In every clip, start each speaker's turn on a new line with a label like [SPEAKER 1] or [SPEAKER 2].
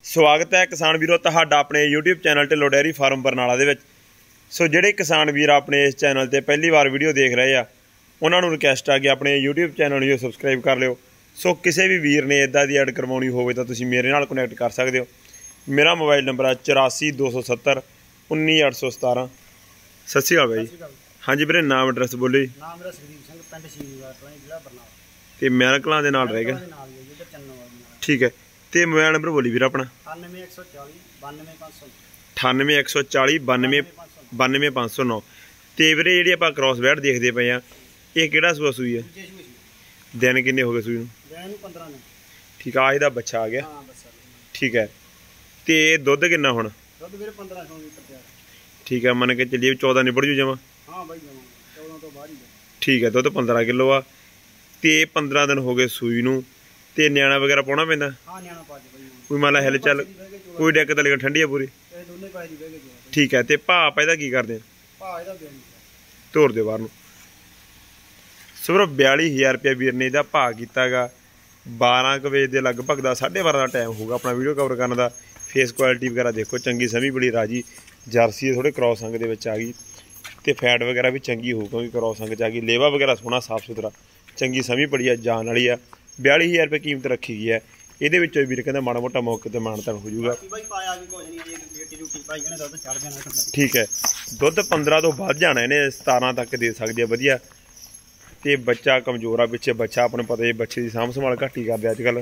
[SPEAKER 1] स्वागत है किसान वीरों तुहाडा अपने YouTube channel Dhillon dairy farm Barnala दे विच। सो जिहड़े किसान वीर अपने इस चैनल ते पहली बार वीडियो देख रहे हैं उन्होंने रिक्वेस्ट आ कि अपने यूट्यूब चैनल नूं सबसक्राइब कर लिओ। सो किसी भी वीर ने इदां दी ऐड करवाउणी होवे तां तुसीं मेरे नाल कनैक्ट कर सकदे हो। मेरा मोबाइल नंबर है 84 270 19817। सत श्री अकाल भाई। हाँ जी वीरे, नाम एड्रैस बोलो जी।
[SPEAKER 2] नाम मेरा सुखदीप सिंह, पिंड शीरीवाल जिला बरनाला
[SPEAKER 1] ते महल कलां दे नाल रहेगा। ठीक है, तो मोबाइल नंबर बोली वीर अपना
[SPEAKER 2] 9140 92509।
[SPEAKER 1] 98 140 92 509। तो वीरे जी आप क्रॉस बैठ देखते पे हैं, ये किहड़ा सूआ सूई है? दिन किन्ने हो गए सूई नूं?
[SPEAKER 2] 15 दिन।
[SPEAKER 1] ठीक है, आज दा बच्चा आ गया। ठीक है, तो दुध किन्ना हुण?
[SPEAKER 2] दुध वीरे 1500 लीटर तैयार।
[SPEAKER 1] ठीक है, मन के चलिए 14 निबड़ जू जमा।
[SPEAKER 2] हाँ भाई, 14 तो बाहर ही।
[SPEAKER 1] ठीक है, दुध 15 किलो आ। तो 15 दिन हो गए सूई नूं, ते न्याणा वगैरह पाउणा पैंदा?
[SPEAKER 2] हाँ, न्याणा पा दे भाई।
[SPEAKER 1] कोई मान ला हिल चल कोई दिक्कत लेकिन ठंडी है पूरी।
[SPEAKER 2] दोनों पाए दी बैगे जो।
[SPEAKER 1] ठीक है, तो भाव आप इहदा की करदे?
[SPEAKER 2] भाव इहदा देण
[SPEAKER 1] तोड़ दे बाहर नूं। सिर्फ 42,000 रुपया वीर ने इहदा भाव कीता गा। 12 बजे के लगभग का 12:30 का टाइम होगा अपना वीडियो कवर करने का। फेस क्वालिटी वगैरह देखो चंगी, सभी बड़ी राजी जर्सी थोड़े क्रॉस अंग के आ गई, तो फैट वगैरह भी चंगी हो क्योंकि क्रॉस अंग आ गई। लेवा वगैरह सोहना साफ सुथरा चंगी सभी बड़ी है, जान वाली है। 42,000 रुपये कीमत रखी गई है। ये वीर कहते माड़ा मोटा मौके पर मानतान हो जाऊगा। ठीक है, दुध 15 तो बढ़ जाना, इन्हें 17 तक दे सकती है वधिया। तो बच्चा कमजोर आ, पिछे बच्चा अपने पता है बच्चे की साम संभाल घट ही करते अजकल।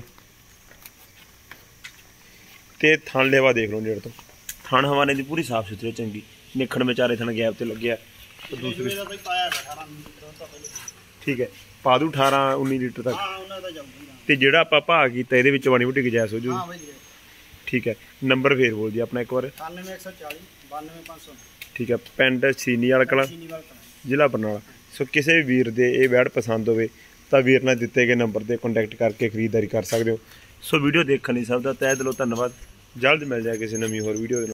[SPEAKER 1] तो थन लेवा देख लो नेड़ तो, थन हवाने की पूरी साफ सुथरी चंगी, निखड़ में चारे थन गैप से लगे। ठीक है, पा दू 18-19 लीटर तक। तो जोड़ा आप भाव किया ये माड़ी मोटी गुजाइश हो जू? ठीक है, नंबर फिर बोल जी अपना एक बार।
[SPEAKER 2] 9140 92509।
[SPEAKER 1] ठीक है, पिंड सीनीवाल कलां जिला बरनाला। सो किसी भी वीर दे ये वैड़ पसंद होवे तो वीर ने दिते गए नंबर पर कॉन्टैक्ट करके खरीदारी कर सकते हो। सो वीडियो देखने सब का तह दिलों धन्यवाद। जल्द मिल जाए किसी नवीं होर वीडियो।